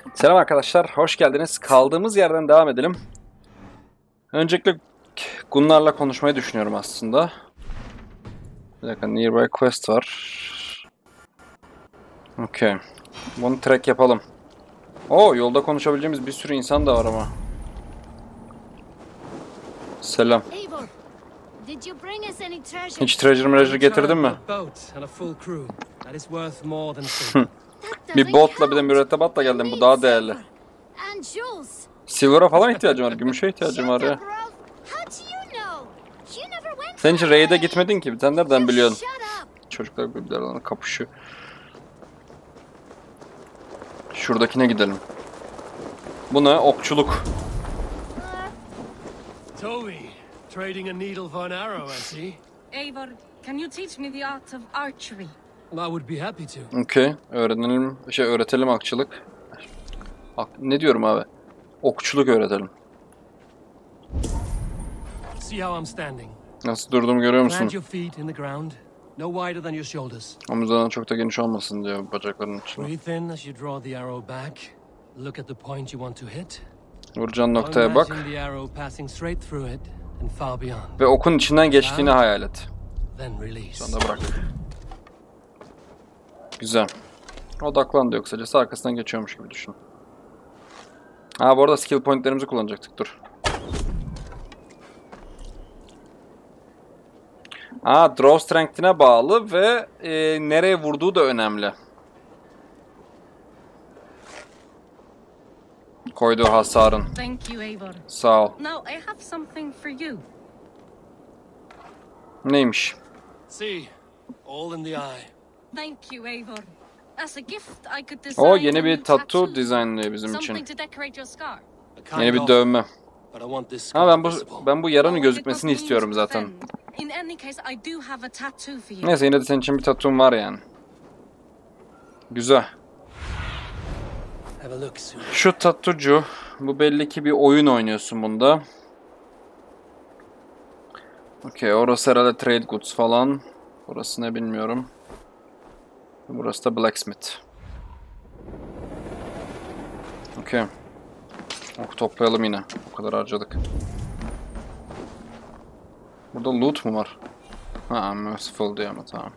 Selam arkadaşlar, hoş geldiniz. Kaldığımız yerden devam edelim. Öncelikle Gunnar'la konuşmayı düşünüyorum aslında. Bir dakika, Nearby Quest var. Okey. Bunu track yapalım. Oo, yolda konuşabileceğimiz bir sürü insan da var ama. Selam. Hiç treasure getirdin mi? Bir botla bir de mürettebatla geldim. Bu daha değerli. Silver'a falan ihtiyacım var. Gümüşe ihtiyacım var ya. Sen hiç raid'e gitmedin ki. Sen nereden biliyorsun? Çocuklar birbirlerine kapışıyor. Şuradakine gidelim. Bu ne? Okçuluk. Toby, trading a needle for an arrow, I see. Eivor, can you teach me the art of archery? I would be happy to. Okey. Öğretelim okçuluk. Ne diyorum abi? Okçuluk öğretelim. See how I'm standing. Nasıl durduğumu görüyor musun? Plant your feet in the ground, no wider than your shoulders. Omuzlardan çok da geniş olmasın diyor bacaklarının içine. Breathe in as you draw the arrow back. Look at the point you want to hit. Vuracağın noktaya bak. Imagine the arrow passing straight through it and far beyond. Ve okun içinden geçtiğini hayal et. Then release. Sonra bırak. Güzel. Odaklan diyor kısacası, arkasından geçiyormuş gibi düşün. Ha, bu arada skill pointlerimizi kullanacaktık, dur. Draw strength'ine bağlı ve nereye vurduğu da önemli. Koyduğu hasarın. Thank you, Eivor. Sağ ol. Now I have something for you. Neymiş? See, all in the eye. Thank you, Eivor. As a gift, I could design O yeni a bir new tattoo dizaynlıyor bizim something için. to decorate your scar. A kind Yeni bir of, dövme. but I want this Ha, scar visible. ben bu yaranın Oh, gözükmesini it doesn't istiyorum mean to zaten. offend. In any case, I do have a tattoo for you. Neyse, yine de senin için bir tattoom var yani. Güzel. Have a look soon. Şu tattucu, bu belli ki bir oyun oynuyorsun bunda. Okey, orası herhalde trade goods falan. Burası ne bilmiyorum. Burası da blacksmith. Okey. Ok toplayalım yine. O kadar harcadık. Burada loot mu var? Ha, merciful diyor ama tamam.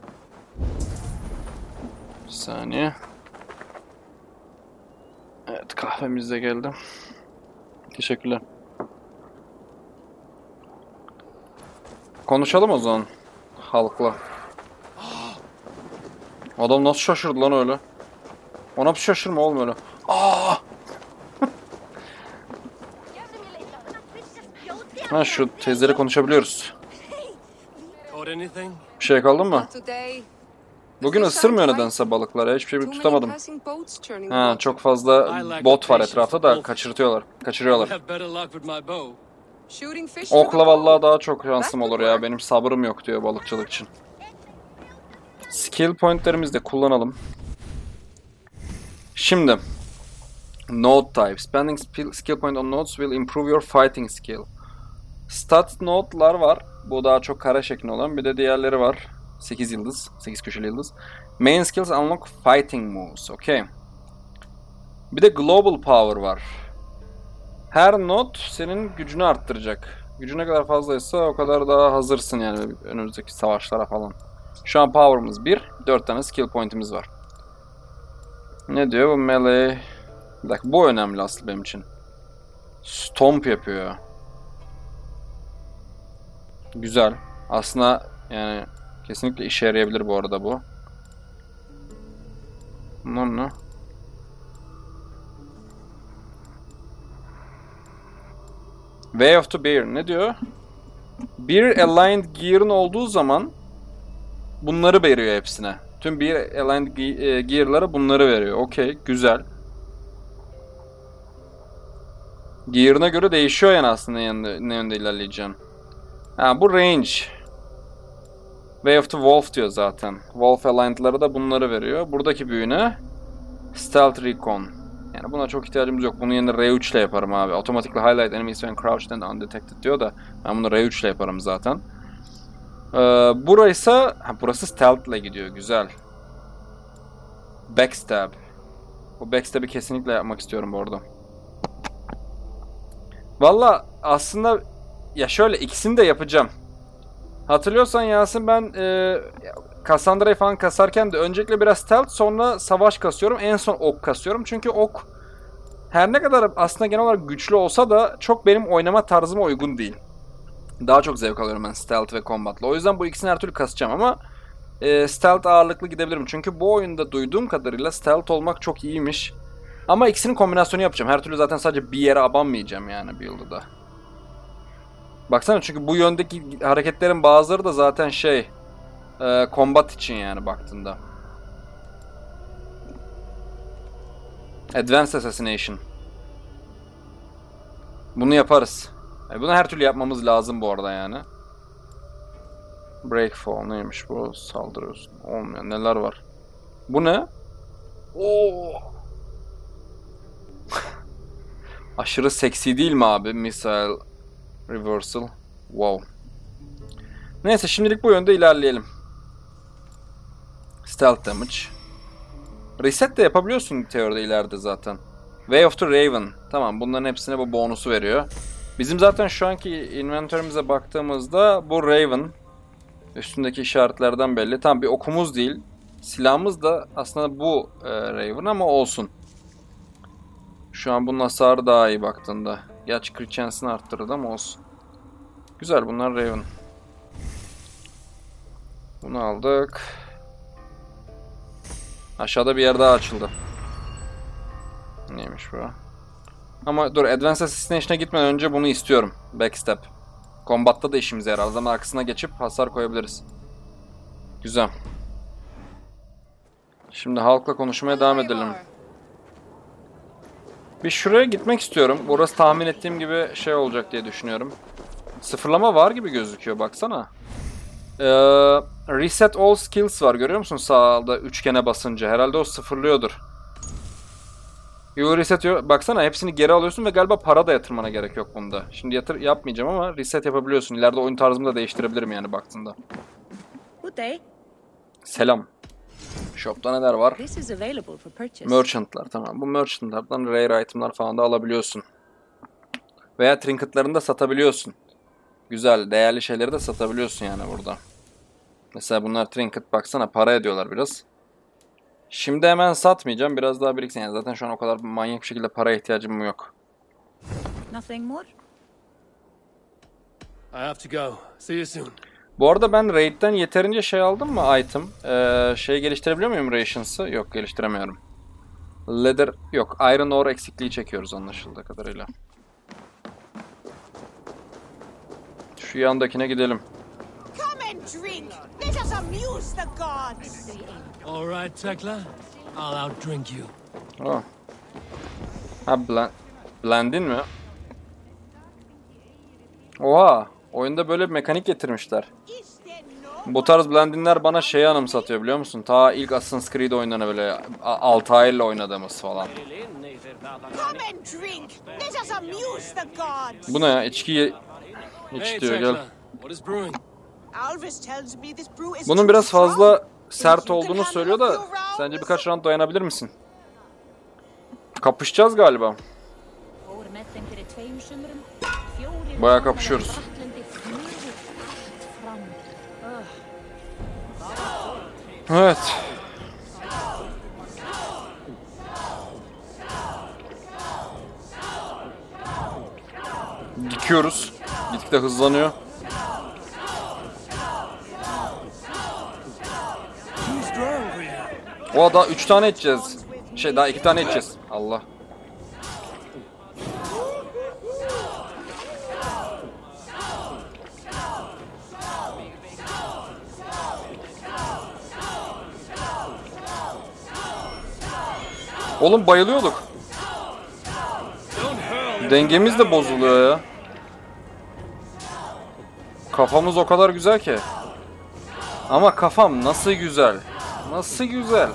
Bir saniye. Evet, kahvemiz de geldi. Teşekkürler. Konuşalım o zaman halkla. Adam nasıl şaşırdı lan öyle? Ona bir şaşırma oğlum öyle. Ha, şu teyzeyle konuşabiliyoruz. Caught anything? Bir şey kaldı mı? Today. Bugün ısırmıyor nedense balıklar ya. Hiçbir şey Too tutamadım. many passing boats churning Ha, water. çok fazla bot var etrafta da kaçırıyorlar. I have better luck with my bow. Shooting fish with a Okla bow. vallahi daha çok şansım olur ya. Benim sabrım yok diyor balıkçılık için. Skill pointlerimizi de kullanalım. Şimdi node type. Spending skill point on nodes will improve your fighting skill. Stat node'lar var. Bu daha çok kare şeklinde olan. Bir de diğerleri var. 8 yıldız. 8 köşeli yıldız. Main skills unlock fighting moves. Okay. Bir de global power var. Her node senin gücünü arttıracak. Gücü ne kadar fazlaysa o kadar daha hazırsın yani önümüzdeki savaşlara falan. Şu an power'ımız 1. 4 tane skill point'imiz var. Ne diyor bu melee? Bir dakika, bu önemli aslında benim için. Stomp yapıyor. Güzel. Aslında yani kesinlikle işe yarayabilir bu arada bu. Ne? Way of the Bear. Ne diyor? Bir aligned gear'ın olduğu zaman bunları veriyor hepsine. Tüm bir aligned gear'lara bunları veriyor. Okey, güzel. Gear'ına göre değişiyor yani aslında ne yönde ilerleyeceğim. Ha, bu range. Way of the Wolf diyor zaten. Wolf aligned'ları da bunları veriyor. Buradaki büyüne Stealth Recon. Yani buna çok ihtiyacımız yok. Bunun yerine R3 ile yaparım abi. Automatically highlight enemies when crouched and undetected diyor da ben bunu R3 ile yaparım zaten. Burası stealth ile gidiyor. Güzel. Backstab. Bu backstep'i kesinlikle yapmak istiyorum bu arada. Valla aslında ya şöyle ikisini de yapacağım. Hatırlıyorsan Yasin ben Cassandra'yı falan kasarken de öncelikle biraz stealth sonra savaş kasıyorum. En son ok kasıyorum. Çünkü ok her ne kadar aslında genel olarak güçlü olsa da çok benim oynama tarzıma uygun değil. Daha çok zevk alıyorum ben stealth ve combat'la. O yüzden bu ikisini her türlü kasacağım ama stealth ağırlıklı gidebilirim. Çünkü bu oyunda duyduğum kadarıyla stealth olmak çok iyiymiş. Ama ikisinin kombinasyonu yapacağım. Her türlü zaten sadece bir yere abanmayacağım yani build'ı da. Baksana çünkü bu yöndeki hareketlerin bazıları da zaten combat için yani baktığında. Advanced Assassination. Bunu yaparız. Bunu her türlü yapmamız lazım bu arada yani. Breakfall neymiş bu? Saldırıyorsun. Olmayan neler var? Bu ne? Oo. Aşırı seksi değil mi abi? Missile Reversal. Wow. Neyse şimdilik bu yönde ilerleyelim. Stealth Damage. Reset de yapabiliyorsun teoride ileride zaten. Way of the Raven. Tamam bunların hepsine bu bonusu veriyor. Bizim zaten şu anki inventörümüze baktığımızda bu Raven. Üstündeki işaretlerden belli. Tamam bir okumuz değil. Silahımız da aslında bu Raven ama olsun. Şu an bunun hasarı daha iyi baktığında. Gerçi crit chance'ını arttırdı ama olsun. Güzel bunlar Raven. Bunu aldık. Aşağıda bir yer daha açıldı. Neymiş bu? Ama dur Advanced Assassination'a gitmeden önce bunu istiyorum. Backstep. Combat'ta da işimize yarar. O zaman arkasına geçip hasar koyabiliriz. Güzel. Şimdi halkla konuşmaya devam edelim. Bir şuraya gitmek istiyorum. Burası tahmin ettiğim gibi olacak diye düşünüyorum. Sıfırlama var gibi gözüküyor baksana. Reset all skills var görüyor musun sağda üçgene basınca. Herhalde o sıfırlıyordur. You reset baksana hepsini geri alıyorsun ve galiba para da yatırmana gerek yok bunda. Şimdi yapmayacağım ama reset yapabiliyorsun. İleride oyun tarzımı da değiştirebilirim yani baktığında. Good day. Selam. Shop'ta neler var? This is available for purchase. Merchant'lar tamam. Bu merchant'lardan rare item'lar falan da alabiliyorsun. Veya trinket'larını da satabiliyorsun. Güzel, değerli şeyleri de satabiliyorsun yani burada. Mesela bunlar trinket baksana para ediyorlar biraz. Şimdi hemen satmayacağım. Biraz daha biriksin yani. Zaten şu an o kadar manyak bir şekilde paraya ihtiyacım yok. Nothing more? I have to go. See you soon. Bu arada ben raid'den yeterince aldım mı item? Geliştirebiliyor muyum rations'ı? Yok geliştiremiyorum. Leather yok. Iron ore eksikliği çekiyoruz anlaşıldığı kadarıyla. Şu yandakine gidelim. Come and drink. Let us amuse the gods. All right, Tekla. I'll outdrink you. Oh. Ha blendin mi? Oha. Oyunda böyle bir mekanik getirmişler. Is there no? Bu tarz blendinler bana anımsatıyor biliyor musun? Ta ilk Assassin's Creed oyunlarına böyle Altair'le oynadığımız falan. Come and drink. Let us amuse the gods. Bu ne ya? İçki Hey, iç diyor gel. Tekla. What is brewing? Alvis tells me this brew is Bunun too biraz strong. fazla sert olduğunu söylüyor da sence birkaç round dayanabilir misin? Kapışacağız galiba. Bayağı kapışıyoruz. Evet. Dikiyoruz. Gitgide hızlanıyor. O daha 3 tane içeceğiz. Daha 2 tane içeceğiz. Allah. Oğlum bayılıyorduk. Dengemiz de bozuluyor ya. Kafamız o kadar güzel ki. Ama kafam nasıl güzel. Nasıl güzel.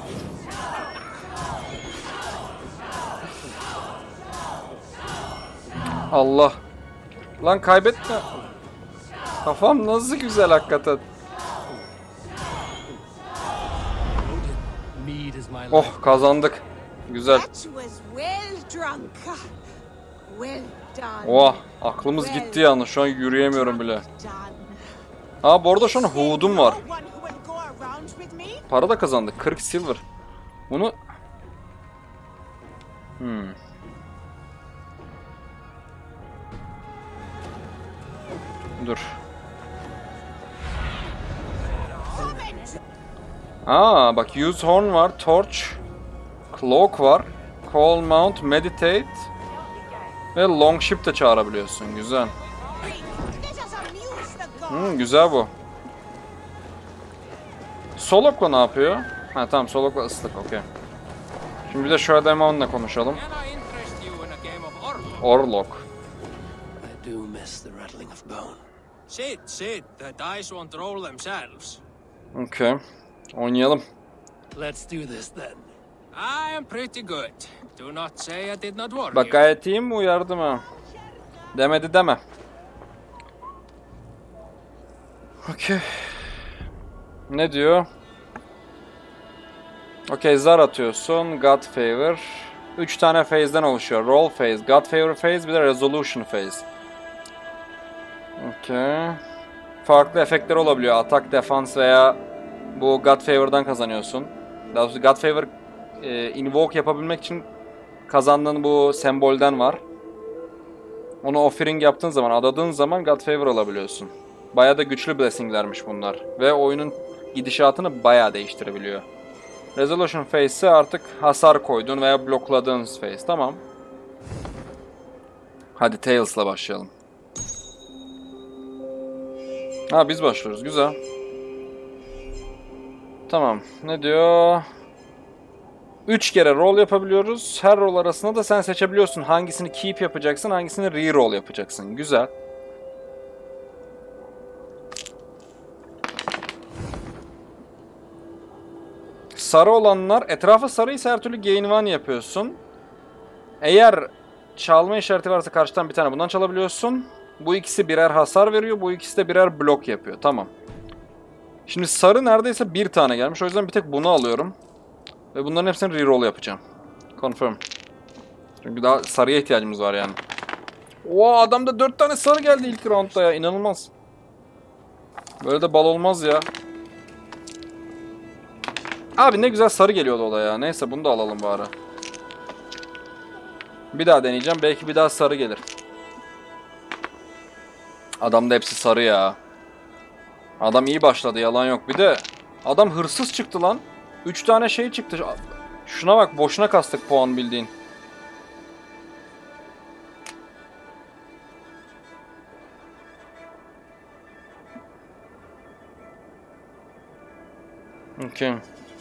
Allah. Lan kaybetme. Kafam nasıl güzel hakikaten. Mead is my life. Oh kazandık. Güzel. That was well drunk. Well done. Oha, aklımız gitti yalnız. Şu an yürüyemiyorum bile. Ha, bu arada şu an hood'um var. Para da kazandık. 40 silver. Bunu... Dur. Aa, bak use horn var, torch, cloak var, call mount, meditate ve longship de çağırabiliyorsun. Güzel. Güzel bu. Solok'la ne yapıyor? Ha tamam, Solok'la ıslık, okey. Şimdi bir de şu adamla konuşalım. Orlok. I do miss the rattling of bone. Sit. The dice won't roll themselves. Okey. Oynayalım. Let's do this then. I am pretty good. Do not say I did not warn Bak you. gayet iyiyim mi, uyardım ha. Demedi deme. Okey. Ne diyor? Okey, zar atıyorsun. God Favor. 3 tane phase'den oluşuyor. Roll phase, God Favor phase, bir de Resolution phase. Okey. Farklı efektler olabiliyor. Atak, defans veya bu God Favor'dan kazanıyorsun. Daha doğrusu God Favor invoke yapabilmek için kazandığın bu sembolden var. Onu offering yaptığın zaman, adadığın zaman God Favor alabiliyorsun. Bayağı da güçlü blessinglermiş bunlar. Ve oyunun gidişatını bayağı değiştirebiliyor. Resolution phase ise artık hasar koyduğun veya blokladığın phase. Tamam. Hadi Tails'la başlayalım. Ha, biz başlıyoruz. Güzel. Tamam. Ne diyor? 3 kere roll yapabiliyoruz. Her roll arasında da sen seçebiliyorsun. Hangisini keep yapacaksın, hangisini re-roll yapacaksın. Güzel. Sarı olanlar, etrafı sarıysa her türlü gain 1 yapıyorsun. Eğer çalma işareti varsa karşıdan bir tane bundan çalabiliyorsun. Bu ikisi birer hasar veriyor, bu ikisi de birer blok yapıyor. Tamam. Şimdi sarı neredeyse bir tane gelmiş. O yüzden bir tek bunu alıyorum. Ve bunların hepsini reroll yapacağım. Confirm. Çünkü daha sarıya ihtiyacımız var yani. Oha, adamda 4 tane sarı geldi ilk roundda ya. İnanılmaz. Böyle de bal olmaz ya. Abi ne güzel sarı geliyordu o da ya. Neyse, bunu da alalım bari. Bir daha deneyeceğim. Belki bir daha sarı gelir. Adamda hepsi sarı ya. Adam iyi başladı, yalan yok. Bir de adam hırsız çıktı lan. 3 tane şey çıktı. Şuna bak, boşuna kastık puan bildiğin. Okay.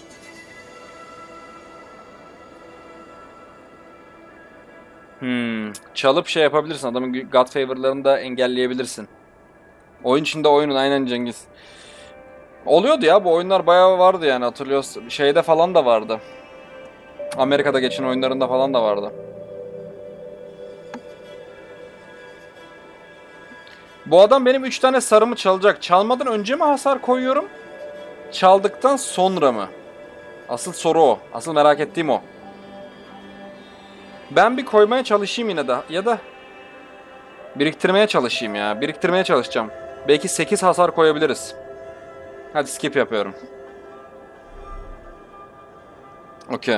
Çalıp şey yapabilirsin. Adamın God Favor'larını da engelleyebilirsin. Oyun içinde oyunun, aynen Cengiz. Oluyordu ya, bu oyunlar bayağı vardı yani, hatırlıyorsun. Şeyde falan da vardı. Amerika'da geçen oyunlarında falan da vardı. Bu adam benim 3 tane sarımı çalacak. Çalmadan önce mi hasar koyuyorum? Çaldıktan sonra mı? Asıl soru o. Asıl merak ettiğim o. Ben bir koymaya çalışayım yine de. Ya da biriktirmeye çalışayım ya. Biriktirmeye çalışacağım. Belki 8 hasar koyabiliriz. Hadi skip yapıyorum. Okey.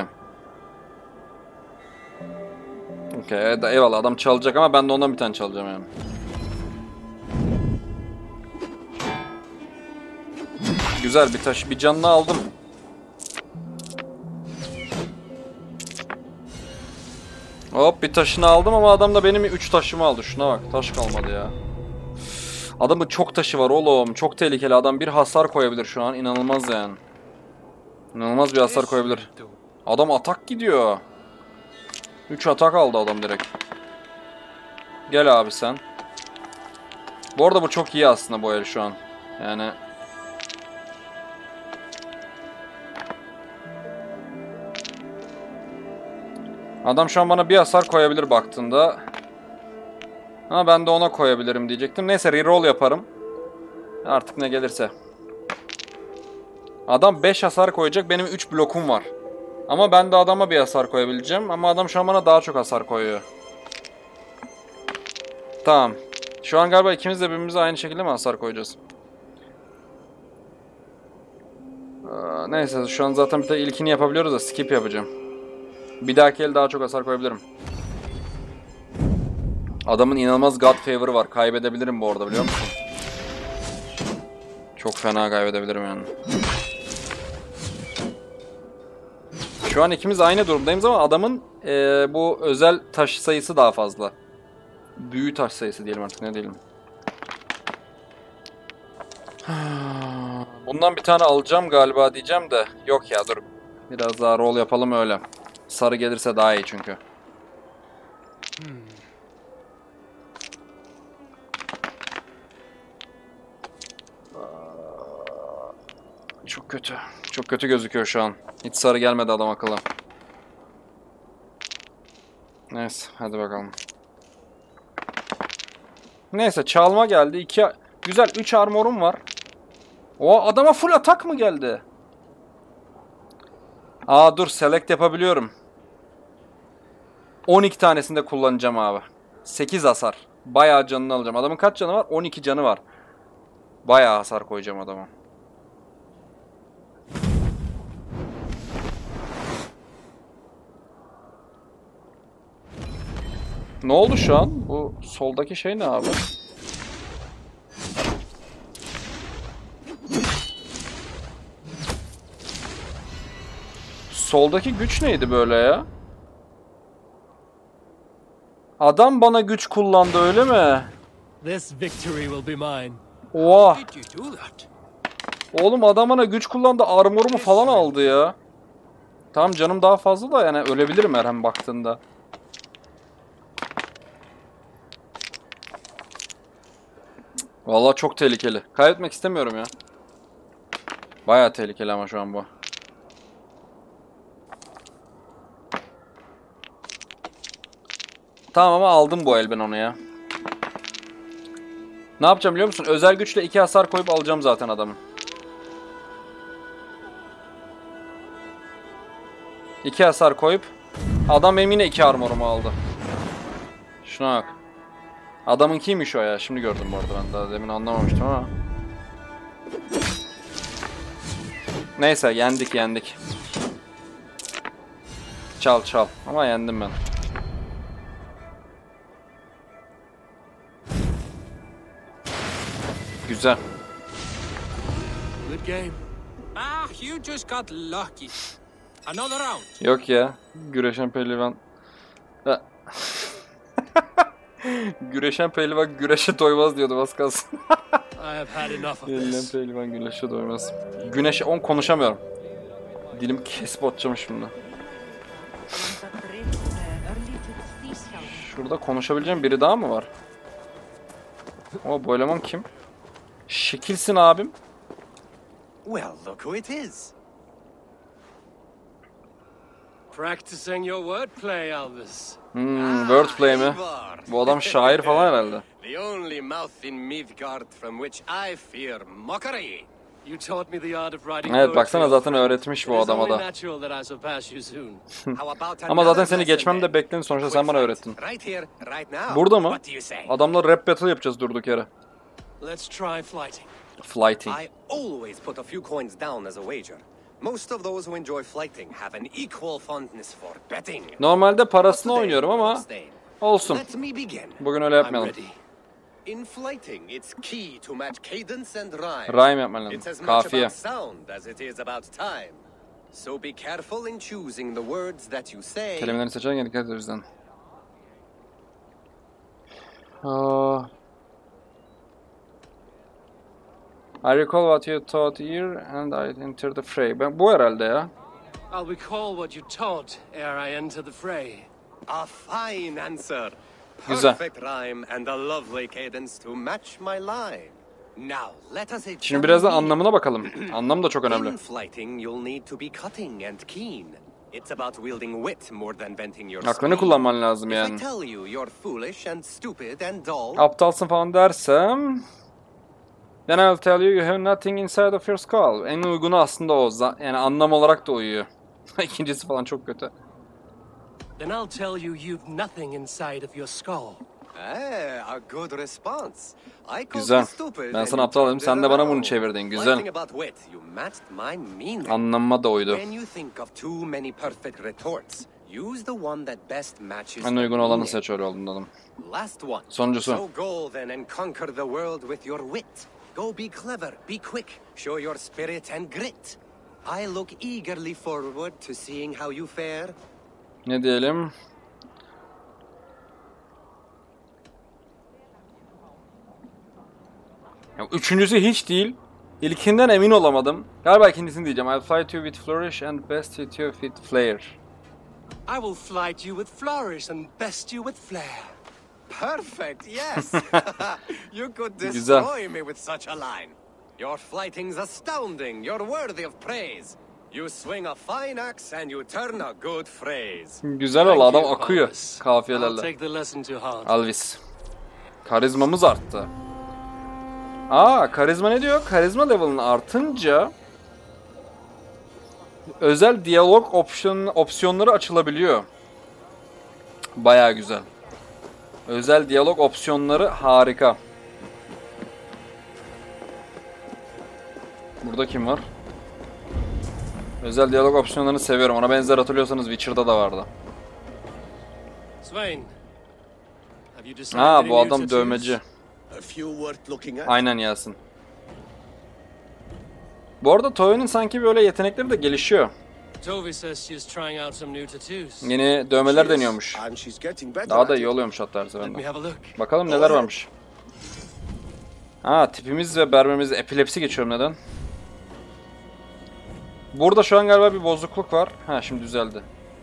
Okey, eyvallah, adam çalacak ama ben de ondan bir tane çalacağım yani. Güzel bir taş, bir canını aldım. Hop, bir taşını aldım ama adam da benim 3 taşımı aldı. Şuna bak, taş kalmadı ya. Adamın çok taşı var oğlum. Çok tehlikeli adam. Bir hasar koyabilir şu an. İnanılmaz yani. İnanılmaz bir hasar koyabilir. Adam atak gidiyor. 3 atak aldı adam direkt. Gel abi sen. Bu arada bu çok iyi aslında bu el şu an. Yani... Adam şu an bana bir hasar koyabilir baktığında. Ama ben de ona koyabilirim diyecektim. Neyse, reroll yaparım. Artık ne gelirse. Adam 5 hasar koyacak. Benim 3 blokum var. Ama ben de adama bir hasar koyabileceğim. Ama adam şu an bana daha çok hasar koyuyor. Tamam. Şu an galiba ikimiz de birbirimize aynı şekilde mi hasar koyacağız? Neyse şu an zaten bir de ilkini yapabiliyoruz da skip yapacağım. Bir dahaki el daha çok hasar koyabilirim. Adamın inanılmaz God Favor'ı var. Kaybedebilirim bu arada biliyor musun? Çok fena kaybedebilirim yani. Şu an ikimiz aynı durumdayız ama adamın bu özel taş sayısı daha fazla. Büyü taş sayısı diyelim artık ne diyelim. Bundan bir tane alacağım galiba diyeceğim de. Yok ya dur. Biraz daha roll yapalım öyle. Sarı gelirse daha iyi çünkü. Çok kötü. Çok kötü gözüküyor şu an. Hiç sarı gelmedi adam akıllı. Neyse hadi bakalım. Neyse çalma geldi. Güzel 3 armorum var. O adama full atak mı geldi? Aa dur select yapabiliyorum. 12 tanesini de kullanacağım abi. 8 hasar. Bayağı canını alacağım. Adamın kaç canı var? 12 canı var. Bayağı hasar koyacağım adama. Ne oldu şu an? Bu soldaki şey ne abi? Soldaki güç neydi böyle ya? Adam bana güç kullandı öyle mi? This victory will be mine. Oha. Did you do that? Oğlum adam bana güç kullandı. Armorumu falan aldı ya. Tamam canım daha fazla da yani ölebilirim her hem baktığında. Vallahi çok tehlikeli. Kaybetmek istemiyorum ya. Bayağı tehlikeli ama şu an bu. Tamam ama aldım bu el ben onu ya. Ne yapacağım biliyor musun? Özel güçle 2 hasar koyup alacağım zaten adamı. 2 hasar koyup adam benim yine 2 armorumu aldı. Şuna bak. Adamın kimmiş o ya? Şimdi gördüm bu arada ben daha demin anlamamıştım ama. Neyse yendik. Çal ama yendim ben. Güzel. Good game. Ah, you just got lucky. Another round. Yok ya. Güreşen pehlivan. Güreşen pehlivan güreşe doymaz diyordu az kalsın. I have had enough of Yenilen this. pehlivan güreşe doymaz. Güneşe konuşamıyorum. Dilim kesip atacağım şimdi. Şurada konuşabileceğim biri daha mı var? O bu eleman kim? Şekilsin abim. Well, look who it is. Practicing your wordplay, Albus. Wordplay mi? Ivar. Bu adam şair falan herhalde. The only mouth in Midgard from which I fear mockery. You taught me the art of writing Evet poetry, baksana old zaten friend. öğretmiş bu It is adama only da. natural that I surpass you soon. How about Ama zaten another seni lesson geçmem then? de bekleyin sonuçta sen bana öğrettin. Right here, right now. Burada mı? What do you say? Adamla rap battle yapacağız durduk yere. Let's try fighting. Flighting. I always put a few coins down as a wager. Most of those who enjoy fighting have an equal fondness for betting. Normalde parasını Today, oynuyorum ama abstain. olsun. Let me begin. Bugün öyle I'm yapmayalım. ready. In fighting, it's key to match cadence and rhyme. Rhyme yapman It's lazım. as much Kafiye. about sound as it is about time. So be careful in choosing the words that you say. Kelimelerini seçerken dikkat et o yüzden. Aa. I recall what you taught here and I entered the fray. Ben, bu herhalde ya. I'll recall what you taught ere I enter the fray. A fine answer. Güzel. Perfect rhyme and a lovely cadence to match my line. Now, let us Şimdi biraz da examine anlamına bakalım. Anlam da çok önemli. In fighting, you'll need to be cutting and keen. It's about wielding wit more than venting your Aklını spleen. kullanman lazım If I yani. tell you you're foolish and stupid and dull, Aptalsın falan dersem... Then I'll tell you you have nothing inside of your skull. En uygunu aslında o. Yani anlam olarak da uyuyor. İkincisi falan çok kötü. Then I'll tell you you've nothing inside of your skull. A good response. I called Güzel. you stupid Ben and sana you aptal dedim, turned sen it de bana bunu around. çevirdin. One Güzel. thing about wit, you matched my meaning. Anlamıma da uydu. When you think of too many perfect retorts, use the one that best matches En the uygun olanı meaning. seç, öyle oldum dedim. Last one. Sonuncusu. So go then and conquer the world with your wit. Go be clever, be quick, show your spirit and grit. I look eagerly forward to seeing how you fare. Ne diyelim? Ya, üçüncüsü hiç değil. İlkinden emin olamadım. Galiba ikincisini diyeceğim. I'll fly to you with flourish and best hit you with flare. I will fly to you with flourish and best you with flair. Perfect, yes. You could Güzel. destroy me with such a line. Your flighting's astounding. You're worthy of praise. You swing a fine axe and you turn a good phrase. Güzel ol, Thank adam you, akıyor Hollis. I'll kafiyelerle. take the lesson to heart. Alvis. Karizmamız arttı. Aa, karizma ne diyor? Karizma level'ın artınca özel diyalog opsiyonları açılabiliyor. Bayağı güzel. Özel diyalog opsiyonları harika. Burada kim var? Özel diyalog opsiyonlarını seviyorum. Ona benzer, hatırlıyorsanız Witcher'da da vardı. Swain, have you decided Ha, any bu new adam tattoos? dövmeci. A few worth looking at. Aynen Yasin. Bu arada Toyo'nun sanki böyle yetenekleri de gelişiyor. Tovi says she's trying out some new tattoos. Yeni dövmeler She is, deniyormuş. and she's getting better Daha da at iyi it. oluyormuş hatta her Let me seferinde. have a look. Bakalım neler varmış. Ha, tipimiz ve berberimiz epilepsi geçiyorum, neden? Burada şu an galiba bir bozukluk var. Ha, şimdi düzeldi.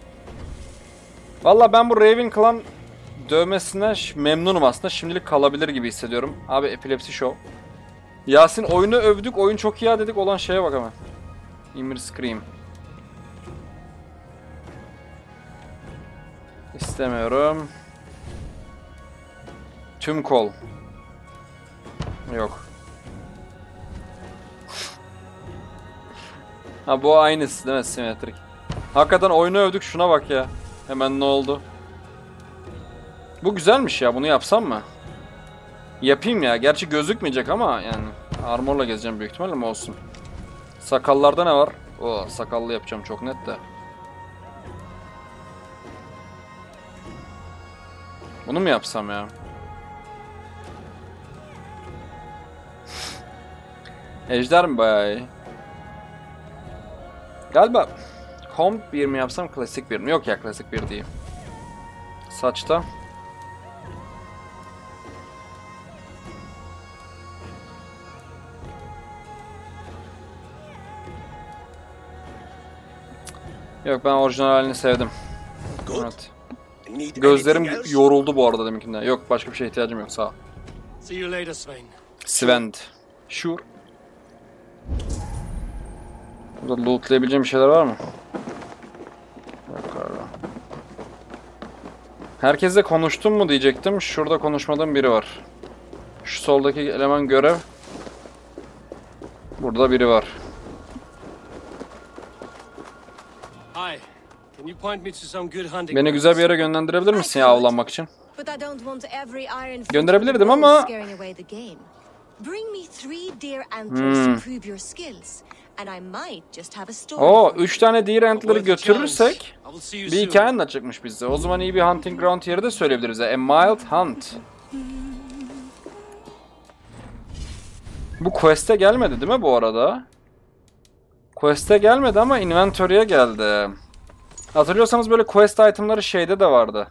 Valla ben bu Ravenclan dövmesinden memnunum aslında. Şimdilik kalabilir gibi hissediyorum. Abi epilepsi show. Yasin, oyunu övdük, oyun çok iyi ya dedik, olan şeye bak hemen. Ymir Scream. İstemiyorum. Tüm kol. Yok. Ha, bu aynısı değil mi? Simetrik. Hakikaten oyunu övdük, şuna bak ya. Hemen ne oldu? Bu güzelmiş ya, bunu yapsam mı? Yapayım ya. Gerçi gözükmeyecek ama yani. Armorla gezeceğim büyük ihtimalle, ama olsun. Sakallarda ne var? Oo, sakallı yapacağım çok net de. Bunu mu yapsam ya? Ejder mi bayağı iyi? Galiba Comp 1 mi yapsam, klasik 1 mi? Yok ya, klasik 1 değil. Saçta. Yok, ben orijinal halini sevdim. Good. Evet. Need Gözlerim anything else? yoruldu bu arada deminkinden. Yok, başka bir şeye ihtiyacım yok, sağ ol. See you later, Swain. Svend. Sure. Burada lootlayabileceğim bir şeyler var mı? Yok galiba. Herkesle konuştum mu diyecektim. Şurada konuşmadığım biri var. Şu soldaki eleman görev. Burada biri var. Hi. Can you point me to some good hunting Beni güzel bir grounds? yere yönlendirebilir misin ya, avlanmak için? But I don't want every iron Gönderebilirdim ama- scaring away the game. Bring me 3 deer antlers to prove your skills, and I might just have a story. Oo, for you. 3 tane deer antler'ı Worth a chance. götürürsek I will see you bir soon. hikaye anlatacakmış bize. O zaman iyi bir hunting ground yeri de söyleyebiliriz. A mild hunt. Bu quest'e gelmedi değil mi bu arada? Quest'e gelmedi ama inventory'e geldi. Hatırlıyorsanız böyle quest itemları şeyde de vardı.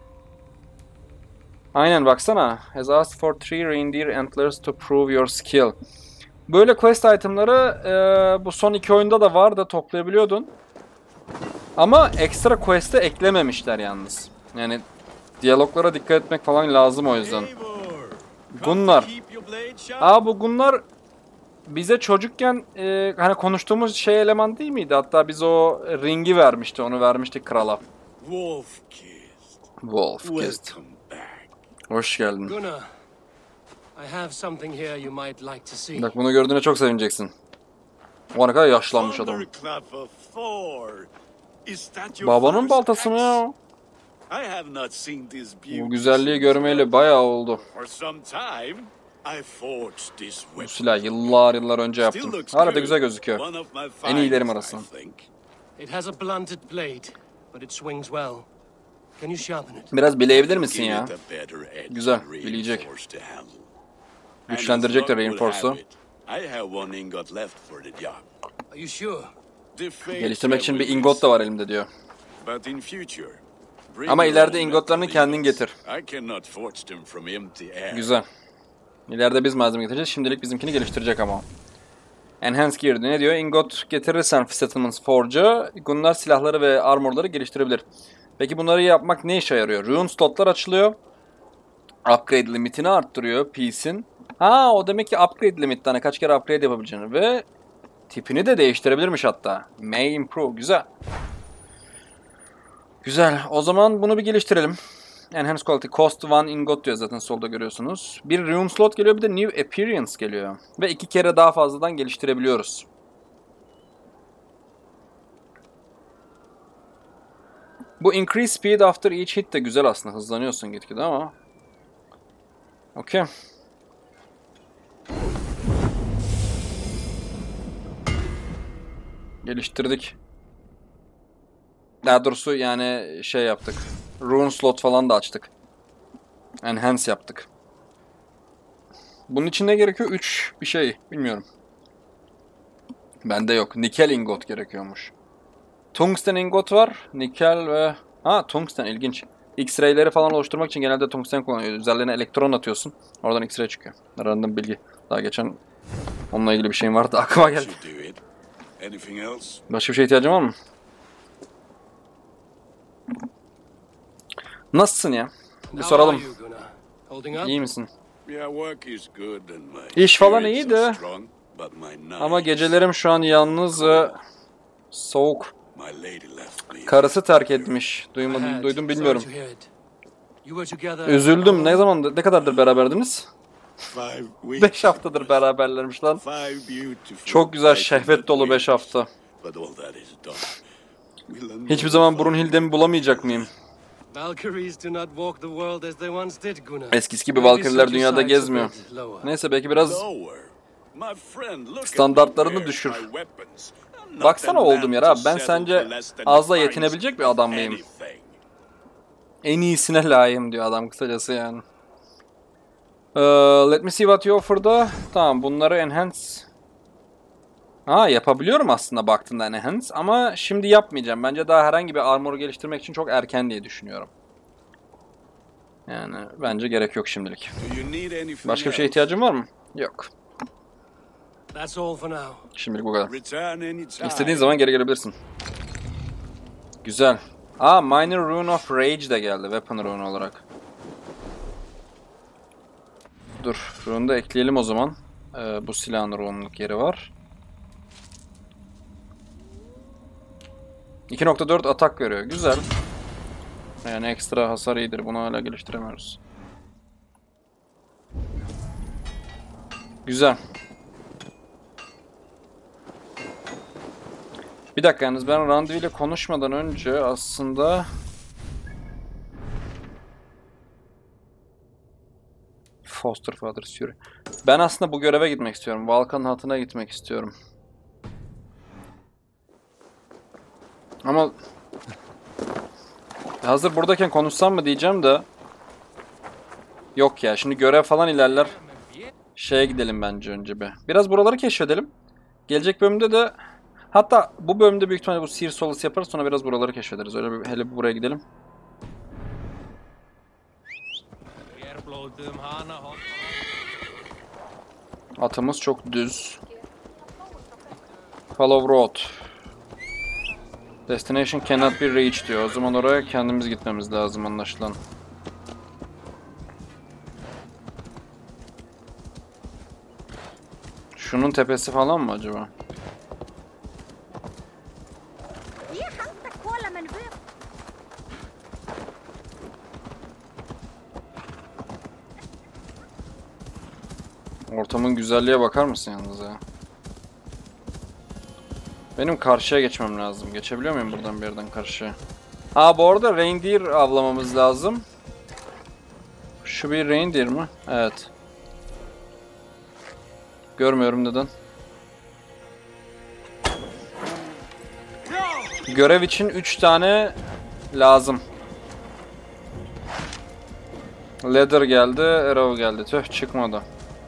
Aynen, baksana. Has asked for 3 reindeer antlers to prove your skill. Böyle quest itemları bu son 2 oyunda da vardı, toplayabiliyordun. Ama ekstra quest'e eklememişler yalnız. Yani diyaloglara dikkat etmek falan lazım o yüzden. Gunnar. Aa, bu Gunnar bize çocukken hani konuştuğumuz şey eleman değil miydi? Hatta biz o ringi vermişti, onu vermiştik krala. Wolfkist. Hoş geldin. Gunnar, I have something here you might like to see. Bak, bunu gördüğüne çok sevineceksin. O ne kadar yaşlanmış adam. Thunderclap of Thor. Is that your Babanın first baltası mı axe? ya? I have not seen this beauty Bu güzelliği görmeyeli bayağı oldu. for some time. I forged this Bu weapon. silah yıllar önce Still yaptım. looks Hala da good. güzel gözüküyor. One of my En iyilerim finest, I arasında. think. It has a blunted blade, but it swings well. Can you sharpen it? Biraz bileyebilir misin Give ya? it a better edge Güzel, and bileyecek. reinforced to handle. Güçlendirecek de And as luck will reinforce'u. have it, I have one ingot left for the job. Are you sure? The fates Geliştirmek için bir will ingot da var decide. elimde diyor. But in future, bring Ama your ileride own ingotlarını metal kendin ingots. getir. I cannot forge them from empty air. Güzel. İleride biz malzeme getireceğiz. Şimdilik bizimkini geliştirecek ama. Enhance Gear ne diyor? Ingot getirirsen Settlements Forge'a bunlar silahları ve armorları geliştirebilir. Peki bunları yapmak ne işe yarıyor? Rune slotlar açılıyor. Upgrade limitini arttırıyor piece'in. Ha o demek ki upgrade limit hani kaç kere upgrade yapabileceğini ve tipini de değiştirebilirmiş hatta. May improve. Güzel. Güzel. O zaman bunu bir geliştirelim. Enhance Quality Cost 1 Ingot diyor zaten solda görüyorsunuz. Bir Rune Slot geliyor bir de New Appearance geliyor. Ve 2 kere daha fazladan geliştirebiliyoruz. Bu Increase Speed After Each Hit de güzel aslında. Hızlanıyorsun gitgide ama. Okey. Geliştirdik. Daha doğrusu yani şey yaptık. Rune slot falan da açtık. Enhance yaptık. Bunun için ne gerekiyor? 3 bir şey. Bilmiyorum. Bende yok. Nikel ingot gerekiyormuş. Tungsten ingot var. Nikel ve... Ha tungsten ilginç. X-ray'leri falan oluşturmak için genelde tungsten kullanıyor. Üzerlerine elektron atıyorsun. Oradan X-ray çıkıyor. Random bilgi. Daha geçen onunla ilgili bir şeyim vardı. Aklıma geldi. Should do it. Anything else? Başka bir şeye ihtiyacın var mı? Nasılsın ya? Bir How soralım. are you, Gunnar? Holding up? İyi misin? Yeah, work is good and my İş falan spirits iyi de. are strong, but my Ama nights, gecelerim şu an yalnız ve soğuk. my lady left me. Karısı terk etmiş. I had. Duydum bilmiyorum. Sorry to hear it. You were together. Üzüldüm. Ne zaman, ne kadardır beraberdiniz? 5 weeks. 5 haftadır beraberlermiş lan. 5 beautiful Çok güzel nights şehvet and dolu 5 weeks. hafta. But all that is done. We'll Hiçbir zaman Brunhild'imi bulamayacak mıyım? Valkyries do not walk the world as they once did, Gunnar. Eskisi gibi Maybe Valkyrie'ler set your dünyada sights a gezmiyor. bit lower. Neyse belki biraz lower. My friend, look at standartlarını me wear düşür. my weapons. I'm not Baksana the oldum man ya to abi. Ben settle sence for less than azla the yetinebilecek bir finest adam mıyım? anything. En iyisine layığım diyor adam kısacası yani. Let me see what you offer'da. Tamam bunları enhance. Ha yapabiliyorum aslında baktığında enhance ama şimdi yapmayacağım. Bence daha herhangi bir armor geliştirmek için çok erken diye düşünüyorum. Yani bence gerek yok şimdilik. Do you need anything Başka bir şeye else? ihtiyacın var mı? Yok. That's all for now. Şimdilik bu kadar. Return anytime. İstediğin zaman geri gelebilirsin. Güzel. Aa Minor Rune of Rage de geldi Weapon Rune olarak. Dur. Rune'u da ekleyelim o zaman. Bu silahın rune'luk yeri var. 2.4 atak veriyor. Güzel. Yani ekstra hasar iyidir. Bunu hala geliştiremiyoruz. Güzel. Bir dakika yalnız ben Randuin ile konuşmadan önce aslında Foster Father Fury. Ben aslında bu göreve gitmek istiyorum. Valkan'ın hatına gitmek istiyorum. Ama hazır buradayken konuşsam mı diyeceğim de yok ya. Şimdi görev falan ilerler. Şeye gidelim bence önce bir. Biraz buraları keşfedelim. Gelecek bölümde de hatta bu bölümde büyük ihtimalle bu Seer Solace yaparız sonra biraz buraları keşfederiz. Öyle bir, hele bir buraya gidelim. Atımız çok düz. Follow road. Destination cannot be reached diyor. O zaman oraya kendimiz gitmemiz lazım anlaşılan. Şunun tepesi falan mı acaba? Ortamın güzelliğe bakar mısın yalnız ya? Benim karşıya geçmem lazım. Geçebiliyor muyum buradan bir yerden karşıya? Ha bu arada reindeer avlamamız lazım. Şu bir reindeer mi? Evet. Görmüyorum neden. Görev için 3 tane lazım. Leather geldi, arrow geldi. Tüh çıkmadı.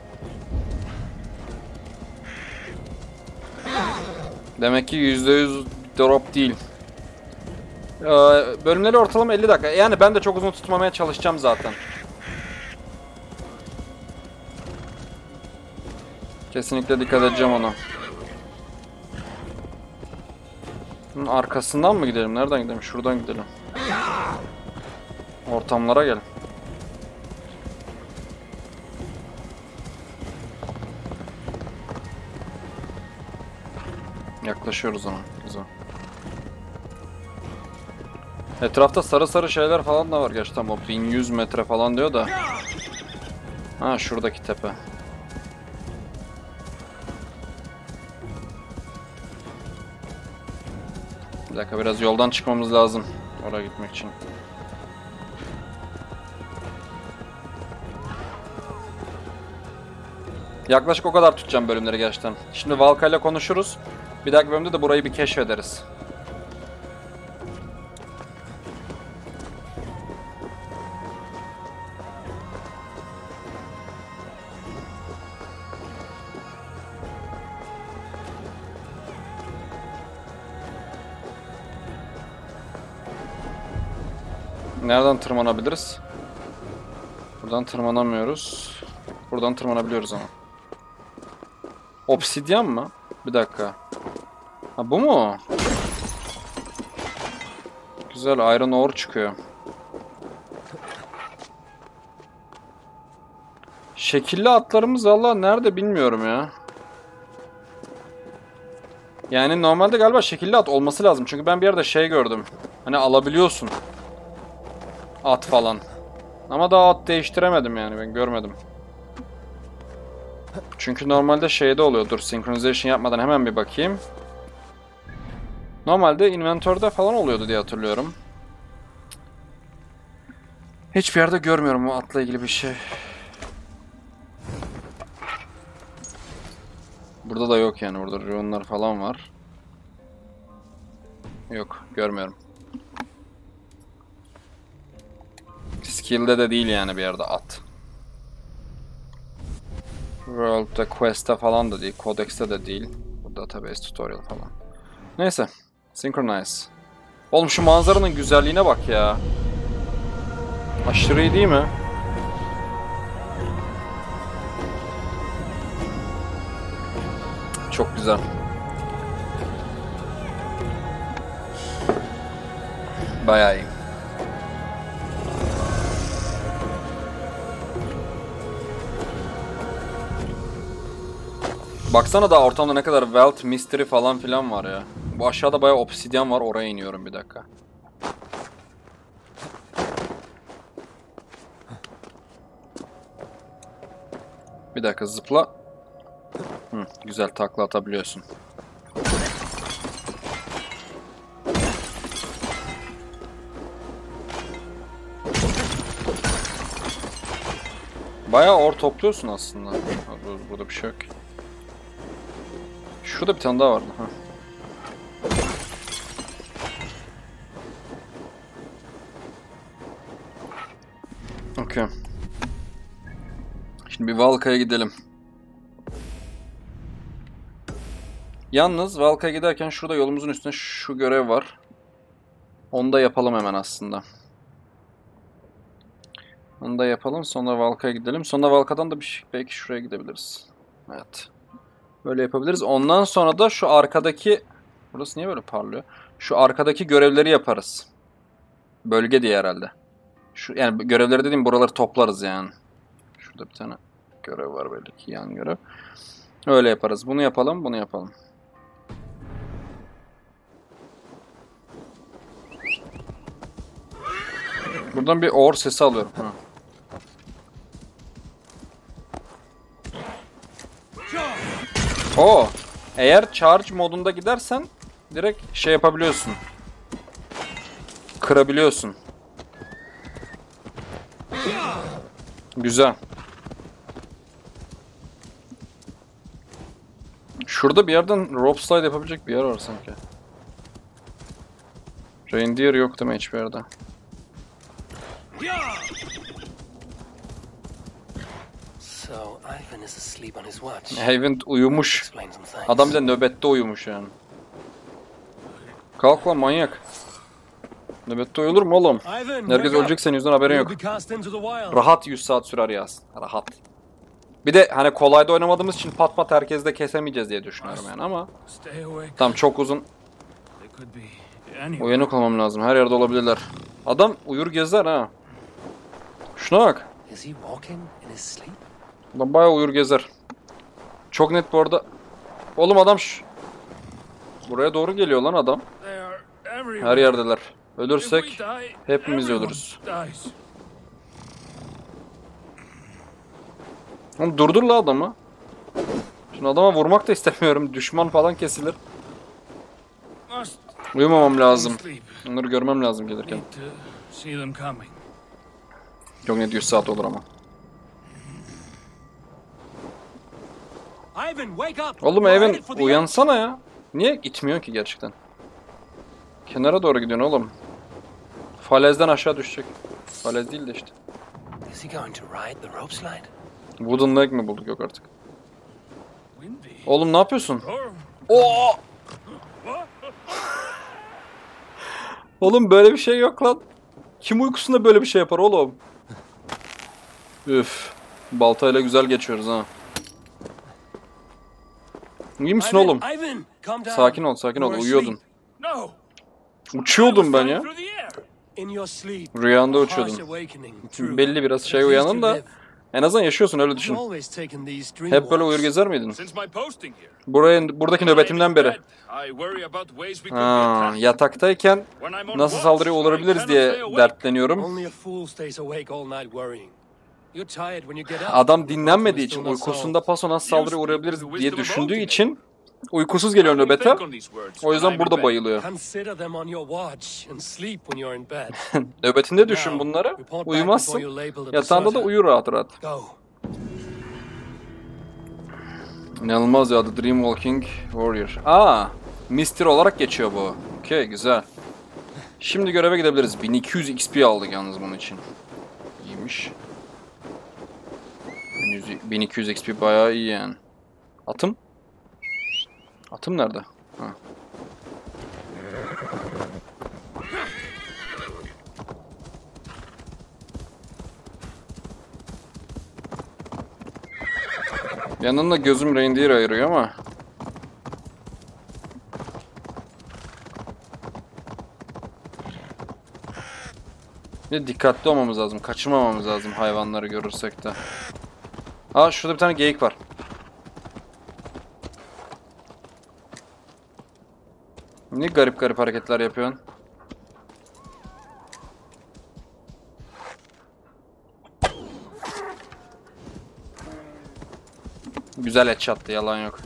Demek ki %100 drop değil. Bölümleri ortalama 50 dakika. Yani ben de çok uzun tutmamaya çalışacağım zaten. Kesinlikle dikkat edeceğim ona. Bunun arkasından mı gidelim? Nereden gidelim? Şuradan gidelim. Ortamlara gel. Yaklaşıyoruz ona. Güzel. Etrafta sarı sarı şeyler falan da var gerçekten. O 1100 metre falan diyor da. Ha şuradaki tepe. Bir dakika biraz yoldan çıkmamız lazım. Oraya gitmek için. Yaklaşık o kadar tutacağım bölümleri gerçekten. Şimdi Valka ile konuşuruz. Bir dahaki bölümde de burayı bir keşfederiz. Nereden tırmanabiliriz? Buradan tırmanamıyoruz. Buradan tırmanabiliyoruz ama. Obsidyen mı? Bir dakika. Ha bu mu? Güzel iron ore çıkıyor. Şekilli atlarımız valla nerede bilmiyorum ya. Yani normalde galiba şekilli at olması lazım. Çünkü ben bir yerde şey gördüm. Hani alabiliyorsun. At falan. Ama daha at değiştiremedim yani ben görmedim. Çünkü normalde şeyde oluyor. Dur synchronization yapmadan hemen bir bakayım. Normalde inventörde falan oluyordu diye hatırlıyorum. Hiçbir yerde görmüyorum o atla ilgili bir şey. Burada da yok yani. Burada rune'lar falan var. Yok görmüyorum. Skill'de de değil yani bir yerde at. World'da, Quest'te falan da değil. Codex'te de değil. Bu database tutorial falan. Neyse. Synchronize. Oğlum şu manzaranın güzelliğine bak ya. Aşırı iyi değil mi? Çok güzel. Bayağı iyi. Baksana da ortamda ne kadar wealth, mystery falan filan var ya. Bu aşağıda bayağı obsidyen var. Oraya iniyorum bir dakika. Bir dakika zıpla. Güzel takla atabiliyorsun. Bayağı or topluyorsun aslında. Burada bir şey yok. Şurada bir tane daha vardı. Okey. Şimdi bir Valka'ya gidelim. Yalnız Valka'ya giderken şurada yolumuzun üstünde şu görev var. Onu da yapalım hemen aslında. Onu da yapalım. Sonra Valka'ya gidelim. Sonra Valka'dan da belki şuraya gidebiliriz. Evet. Böyle yapabiliriz. Ondan sonra da şu arkadaki... Burası niye böyle parlıyor? Şu arkadaki görevleri yaparız. Bölge diye herhalde. Yani görevleri dediğim buraları toplarız yani. Şurada bir tane görev var belki. Yan görev. Öyle yaparız. Bunu yapalım, bunu yapalım. Buradan bir or sesi alıyorum. Oo, eğer charge modunda gidersen direkt şey yapabiliyorsun. Kırabiliyorsun. Güzel. Şurada bir yerden rope slide yapabilecek bir yer var sanki. Reindeer yok değil mi hiçbir yerde? So, Ivan is asleep on his watch. Haven uyumuş. Explain some things. Adam bile nöbette uyumuş yani. Kalk lan manyak. Nöbette uyulur mu oğlum? Herkes ölecek, senin yüzünden haberin yok. Rahat 100 saat sürer yaz. Rahat. Bir de hani kolayda oynamadığımız için pat pat herkes de kesemeyeceğiz diye düşünüyorum yani ama. Tamam, çok uzun. Uyanık olmam lazım. Her yerde olabilirler. Adam uyur gezer ha. Şuna bak. Is he walking in his sleep? Adam bayağı uyur gezer. Çok net bu arada. Oğlum adam buraya doğru geliyor lan adam. Her yerdeler. Ölürsek hepimiz ölürüz. Oğlum durdur la adamı. Şimdi adama vurmak da istemiyorum. Düşman falan kesilir. Uyumamam lazım. Onları görmem lazım gelirken. Yok, ne 100 saat olur ama. Oğlum Evan uyansana ya. Niye gitmiyor ki gerçekten? Kenara doğru gidiyorsun oğlum. Falezden aşağı düşecek. Falez değil de işte. Is he going to ride the rope slide? Wooden leg mi bulduk, yok artık. Oğlum ne yapıyorsun? Oo! Oğlum böyle bir şey yok lan. Kim uykusunda böyle bir şey yapar oğlum? Üf. Baltayla güzel geçiyoruz ha. İyi misin oğlum? Sakin ol, sakin ol. Uyuyordun. Uçuyordum ben ya. Rüyanda uçuyordun. Belli biraz şey uyanın da en azından yaşıyorsun, öyle düşün. Hep böyle uyur gezer miydin? Buradaki nöbetimden beri. Ha, yataktayken nasıl saldırıya uğrayabiliriz diye dertleniyorum. Adam dinlenmediği için, uykusunda paso nasıl saldırıya uğrayabiliriz diye düşündüğü için uykusuz geliyor nöbete. O yüzden burada bayılıyor. Nöbetinde düşün bunları. Uyumazsın. Yatağında da uyu rahat rahat. İnanılmaz ya, The Dream Walking Warrior. Aa, Mystery olarak geçiyor bu. Okey, güzel. Şimdi göreve gidebiliriz. 1200 XP aldık yalnız bunun için. İyiymiş. 1200 XP bayağı iyi yani. Atım? Atım nerede? Ha. Yanında gözüm reindeer ayırıyor ama. Bir dikkatli olmamız lazım. Kaçırmamamız lazım hayvanları görürsek de. Aa, şurada bir tane geyik var. Ne garip garip hareketler yapıyorsun? Güzel headshot'tı, yalan yok.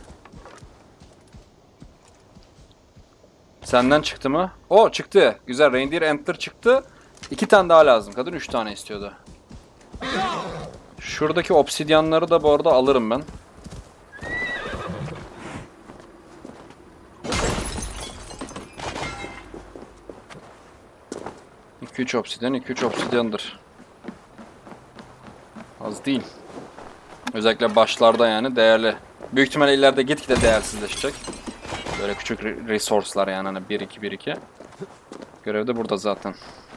Senden çıktı mı? O çıktı. Güzel, Reindeer Antler çıktı. 2 tane daha lazım. Kadın 3 tane istiyordu. Şuradaki obsidyanları da bu arada alırım ben. ...2-3 obsidyan, 2-3 obsidyandır. Az değil. Özellikle başlarda yani değerli. Büyük ihtimalle ileride gitgide değersizleşecek. Böyle küçük resource'lar yani, hani 1-2-1-2. Görev de burada zaten.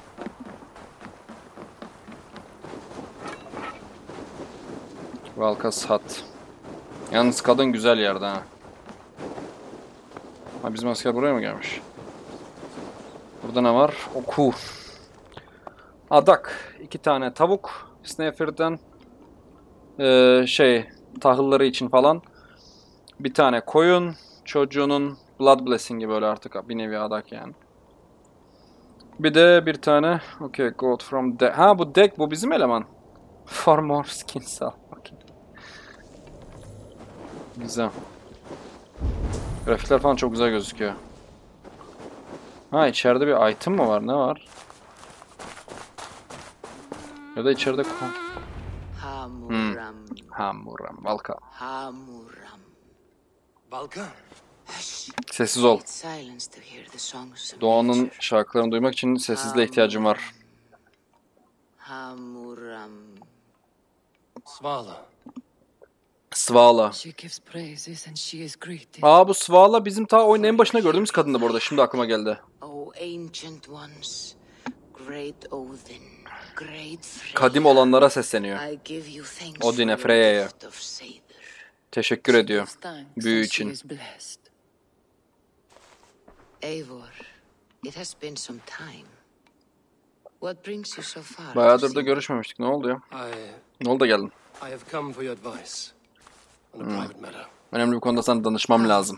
Valkas Hut. Yalnız kadın güzel yerde ha. Ha, bizim asker buraya mı gelmiş? Burada ne var? Oku. Adak. 2 tane tavuk. Sniffer'den tahılları için falan. Bir tane koyun. Çocuğunun blood blessing'i böyle artık bir nevi adak yani. Bir de bir tane okay, goat from deck. Ha, bu deck, bu bizim eleman. For more skins al. Okay. Güzel. Grafikler falan çok güzel gözüküyor. Ha, içeride bir item mı var? Ne var? Ya da içeride... Hamuram. Hamuram. Valka. Hamuram. Valka? Sessiz ol. Silence to hear the songs of Doğanın nature. şarkılarını duymak için sessizliğe ihtiyacım var. Hamuram. Svala. Svala. She gives praises and she is greeted. Aa, bu Svala bizim ta oyunun en başına gördüğümüz kadındı bu arada. Şimdi aklıma geldi. O ancient ones, great Odin, great Freya. Kadim olanlara sesleniyor. I give you thanks Odin'e, for your Freya'ya. gift of Seder. Teşekkür ediyor. Thanks Büyü and she için. is blessed. Eivor, it has been some time. What brings you so far? to Bayağıdır da see me? görüşmemiştik. Ne oldu ya? I Ne oldu da geldin? have come for your advice on a private matter. Önemli bir konuda sana danışmam lazım.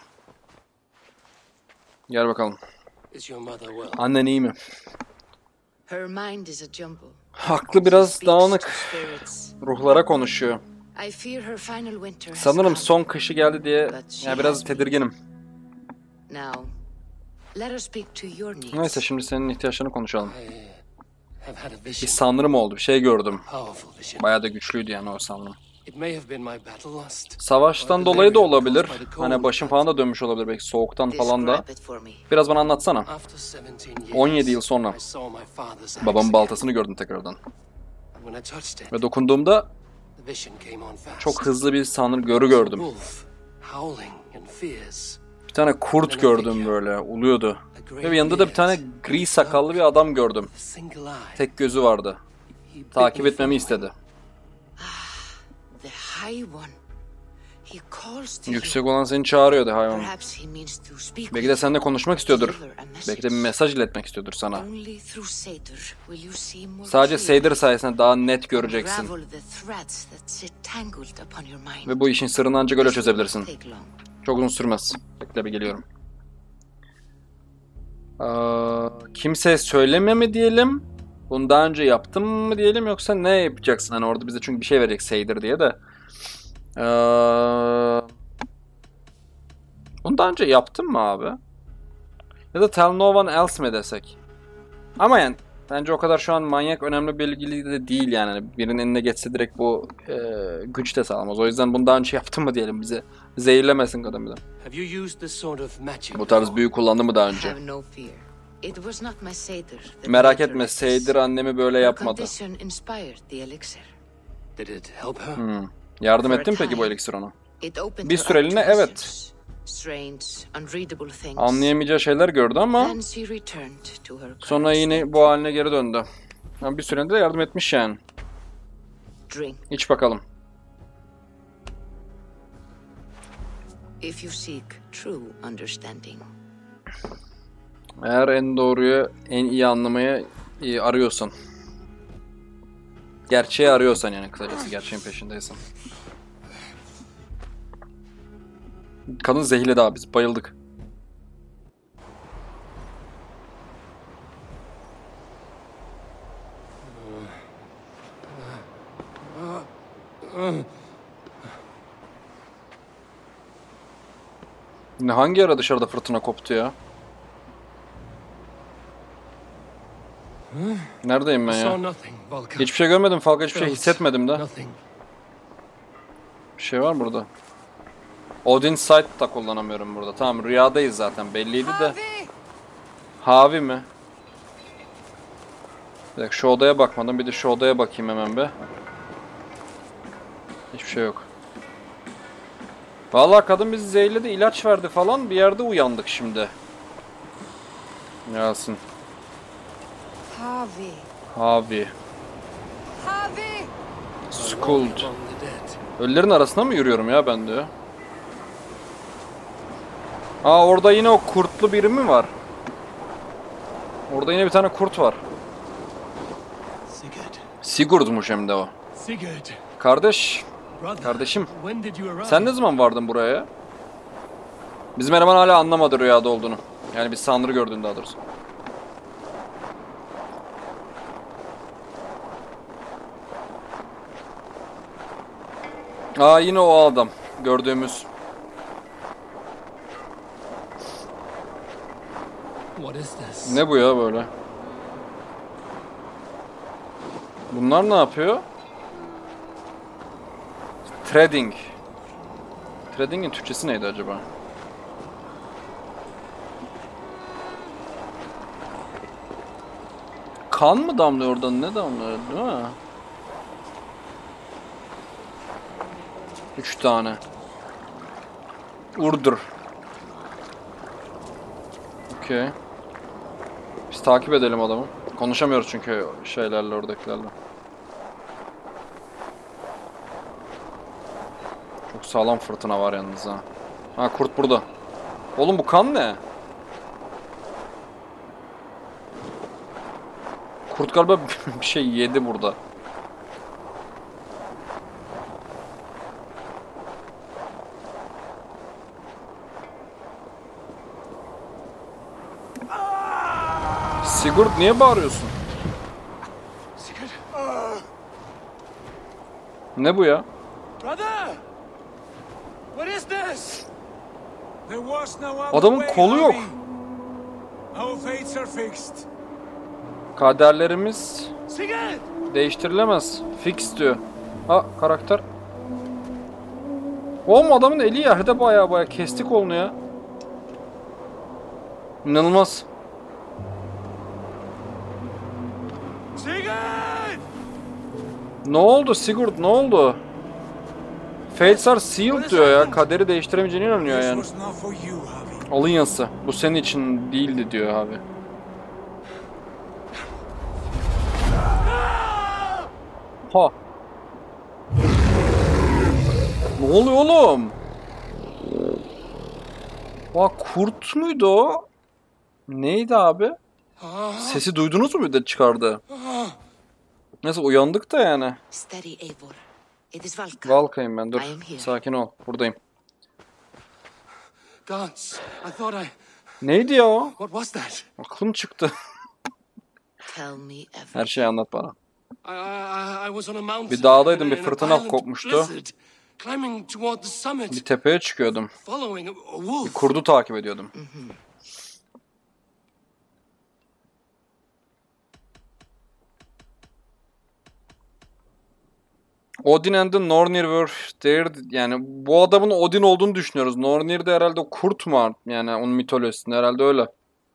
Gel bakalım. Is your mother well? Annen iyi mi? Her mind is a jumble. Aklı biraz She speaks dağınık. to spirits. Ruhlara konuşuyor. I fear her final winter has Sanırım come. son kışı geldi diye ya biraz tedirginim. Now, let us speak to your needs. Neyse, şimdi senin ihtiyaçlarını konuşalım. I have had a Bir vision. sanrım oldu. Bir şey gördüm. Powerful vision. Bayağı da güçlüydü yani o sanrım. It may have been my battle lust. Savaştan dolayı da olabilir. Hani başım falan da dönmüş olabilir belki soğuktan falan da. Describe it for me. Biraz bana anlatsana. After 17 years, 17 yıl sonra I saw my father's babamın axe baltasını gördüm tekrardan. again. And when I touched it, Ve dokunduğumda the vision came on fast. çok hızlı bir sanrı gördüm. Wolf, howling and fierce. Bir tane kurt gördüm böyle, uluyordu. Ve yanında da bir tane gri sakallı bir adam gördüm. A single eye. Tek gözü vardı. He bit Takip me etmemi from istedi. The High One. He calls to Yüksek you. olan seni çağırıyordu hayvan. Perhaps he means to speak Belki de with seninle konuşmak istiyordur. deliver a message. Belki de bir mesaj iletmek istiyordur sana. Only through Seder will you see more Sadece clearly. Seder sayesinde daha net göreceksin. Unravel the threads that sit tangled upon your mind. Ve bu işin sırrını ancak öyle çözebilirsin. Take long. Çok uzun sürmez. Bekle, bir geliyorum. Kimseye söyleme mi diyelim? Bunu daha önce yaptım mı diyelim, yoksa ne yapacaksın? Hani orada bize çünkü bir şey verecek Seder diye de. Bunu daha önce yaptın mı abi? Ya da tell no one else mi desek? Ama yani bence o kadar şu an manyak önemli bir bilgi de değil yani. Hani birinin eline geçse direkt bu güç de sağlamaz. O yüzden bunu daha önce yaptın mı diyelim bize. Zehirlemesin kadın bir de. Have you used this sort of magic? Bu tarz büyü kullandı mı daha önce? Have no fear. It was not my Seder that Merak made her etme, like this. Seder annemi böyle Her yapmadı. condition inspired the elixir. Did it help her? Yardım ettin mi peki bu eliksir ona? It opened Bir her up süreliğine to evet. visions, strange, unreadable things. Anlayamayacağı şeyler gördü ama Then she returned to her sonra current yine state. bu haline geri döndü. Yani bir süreliğine de yardım etmiş yani. Drink. İç bakalım. If you seek true understanding. Eğer en doğruyu, en iyi anlamayı arıyorsan. Gerçeği arıyorsan yani, kısacası gerçeğin peşindeysen. Kadın zehirledi abi, biz bayıldık. Ne, hangi ara dışarıda fırtına koptu ya? Neredeyim ben I ya? saw nothing, Volker. Hiçbir şey görmedim Falka, hiçbir şey hissetmedim de. Nothing. Bir şey var burada. Odin Sight da kullanamıyorum burada. Tamam, rüyadayız zaten, belliydi de. Havi mi? Bir dakika, şu odaya bakmadım, bir de şu odaya bakayım hemen be. Hiçbir şey yok. Vallahi kadın bizi zehirledi, ilaç verdi falan, bir yerde uyandık şimdi. Yasin. Harvey. Havi. Harvey! Skull. Among the dead. Ölülerin arasında mı yürüyorum ya ben diyor. Aa, orada yine o kurtlu biri mi var? Orada yine bir tane kurt var. Sigurd. Sigurd'muş hem de o. Sigurd. Kardeş, Brother. kardeşim. When did you arrive? Sen ne zaman vardın buraya? Bizim eleman hala anlamadı rüyada olduğunu. Yani bir sanrı gördüğünü daha doğrusu. Aa, yine o adam. Gördüğümüz. What Ne bu ya böyle? Bunlar ne yapıyor? Trading. Trading'in Türkçesi neydi acaba? Kan mı damlıyor oradan? Ne damlıyor? Değil mi? 3 tane. Urdur. Okey. Biz takip edelim adamı. Konuşamıyoruz çünkü şeylerle, oradakilerle. Çok sağlam fırtına var yalnız ha. Ha, kurt burada. Oğlum bu kan ne? Kurt galiba bir şey yedi burada. Sigurd niye bağırıyorsun? Ne bu ya? Brother! What is this? There was no other Adamın way, kolu yok. Harvey. Our fates are fixed. Kaderlerimiz Sigurd! değiştirilemez. Fix diyor. Ha, karakter. Oğlum adamın eli yerde baya kesti kolunu ya. İnanılmaz. Sigurd! Ne oldu Sigurd, ne oldu? Fates are sealed diyor ya. Kaderi değiştiremeyeceğine inanıyor This yani. was not for you, Harvey. Alın yazısı. Bu senin için değildi diyor abi. Ha. Ne oluyor oğlum? Bak, kurt muydu o? Neydi abi? Sesi duydunuz mu bir de çıkardı? Neyse uyandık da yani. Steady, Eivor. It is Valka. Valkayım ben, dur. I am here. Sakin ol. Buradayım. Gods, I thought Neydi ya o? What was that? Aklım çıktı. Tell me everything. Her şeyi anlat bana. I was on a mountain. Bir dağdaydım, bir in a fırtına violent kopmuştu. blizzard, climbing toward the summit, Bir tepeye çıkıyordum. following a wolf. Kurdu takip ediyordum. Odin and the Nornir were there. Yani bu adamın Odin olduğunu düşünüyoruz. Nornir de herhalde kurt mu? Yani onun mitolojisinde herhalde öyle.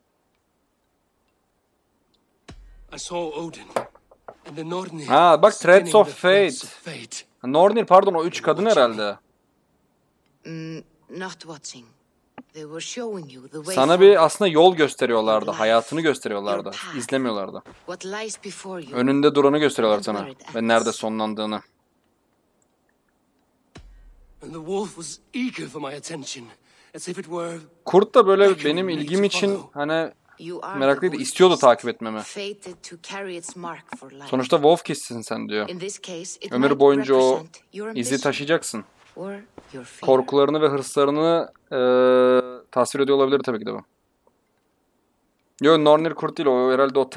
I saw Odin and the Nornir. Ha bak, Threads spinning of the threads Fate. of fate. Nornir pardon, o 3 kadın herhalde. Not watching. They were showing you the way Sana forward. bir aslında yol gösteriyorlardı. Hayatını gösteriyorlardı. İzlemiyorlardı. What lies before you. Önünde duranı gösteriyorlar sana. Ve nerede sonlandığını. And the wolf was eager for my attention, as if it were. Kurt da böyle benim ilgim için hani You are meraklıydı. the İstiyordu wolf takip etmemi. fated to carry its mark for life. Sonuçta Wolf Kiss'sin sen diyor. In this case, it Ömür might boyunca o represent your izi ambition taşıyacaksın. or your fear. Korkularını ve hırslarını tasvir ediyor olabilir tabii ki de bu. Yok, Nornir kurt değil o. Herhalde o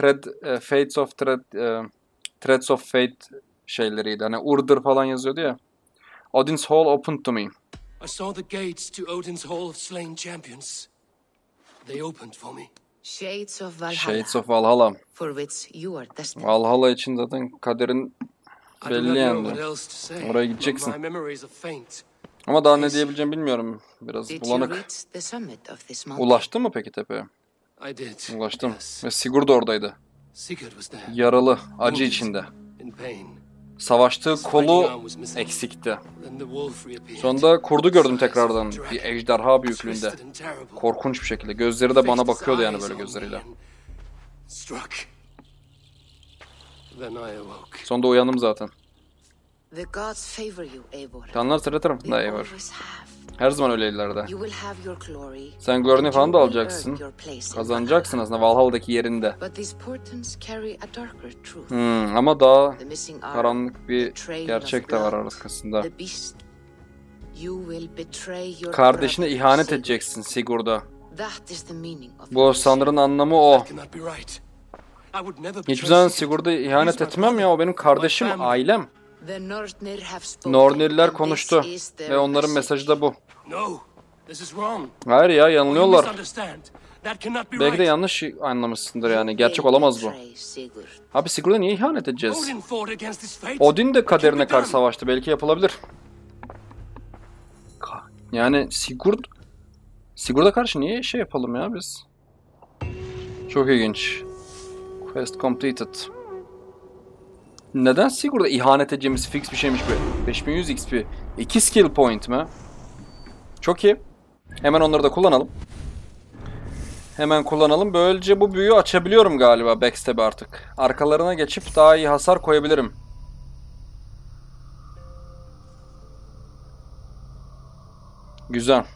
Threads of Fate şeyleriydi. Hani Urdur falan yazıyordu ya. Odin's Hall opened to me. I saw the gates to Odin's Hall of Slain Champions. They opened for me. Shades of Valhalla, Shades of Valhalla. for which you are destined. Valhalla için zaten kaderin I do not belli know yani. what else to say. Oraya gideceksin. My memories are faint. Ama daha ne diyebileceğimi bilmiyorum. Biraz Did you bulanık. reach the summit of this mountain? Ulaştın mı peki tepeye? I did. Ulaştım. Yes. Ve Sigurd oradaydı. Sigurd was there. Yaralı, acı içinde. In pain. Savaştığı kolu eksikti. Then the wolf reappeared. Sonunda kurdu gördüm tekrardan. Bir ejderha büyüklüğünde. Twisted and terrible. Korkunç bir şekilde. Gözleri de bana Fixed its bakıyordu yani eyes böyle on gözleriyle. me and struck. Then I awoke. Sonunda uyandım zaten. The gods favor you, Eivor. Tanrılar senin tarafında They Eivor. always have. Her zaman öyleydiler de. You will have your glory. Sen glory'ni and falan da you will alacaksın. earn your place in Kazanacaksın Valhalla. aslında Valhalla'daki yerinde. But these portents carry a darker truth. Ama daha The missing arm, karanlık bir the trail gerçek of de var blood, arkasında. the beast. You will betray your Kardeşine brother, ihanet Sigurd. edeceksin Sigurd'a. That is the meaning of Bu sanırın anlamı o. That cannot be right. I would never Hiçbir betray zaman Sigurd. Sigurd'a He's ihanet my etmem ya, o benim kardeşim, family. ailem. The Nornir have spoken, Nornirler and this konuştu is their ve onların message. mesajı da bu. No, this is wrong. Hayır ya, You yanılıyorlar. misunderstand. That cannot be Belki de right. yanlış anlamışsındır yani. Gerçek olamaz bu. Abi Sigurd'a niye ihanet edeceğiz? Odin fought against his fate. Odin de It can kaderine be karşı done. savaştı. Belki yapılabilir. Yani Sigurd'a karşı niye şey yapalım ya biz? Çok ilginç. Quest completed. Neden Sigurd'a ihanet edeceğimiz fix bir şeymiş bu? 5100 XP. 2 skill point mi? Çok iyi. Hemen onları da kullanalım. Hemen kullanalım. Böylece bu büyüyü açabiliyorum galiba backstab'e artık. Arkalarına geçip daha iyi hasar koyabilirim. Güzel.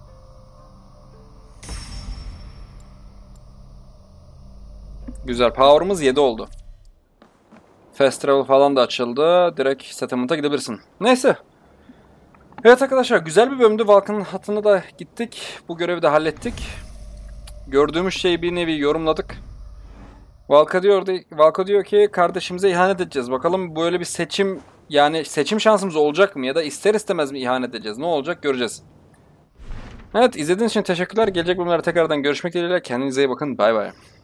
Güzel. Power'ımız 7 oldu. Fast travel falan da açıldı. Direkt settlement'a gidebilirsin. Neyse. Evet arkadaşlar, güzel bir bölümdü. Valk'ın hatını da gittik. Bu görevi de hallettik. Gördüğümüz şeyi bir nevi yorumladık. Valka diyor ki kardeşimize ihanet edeceğiz. Bakalım böyle bir seçim, yani seçim şansımız olacak mı ya da ister istemez mi ihanet edeceğiz? Ne olacak göreceğiz. Evet, izlediğiniz için teşekkürler. Gelecek bölümlerde tekrardan görüşmek dileğiyle. Kendinize iyi bakın. Bay bay.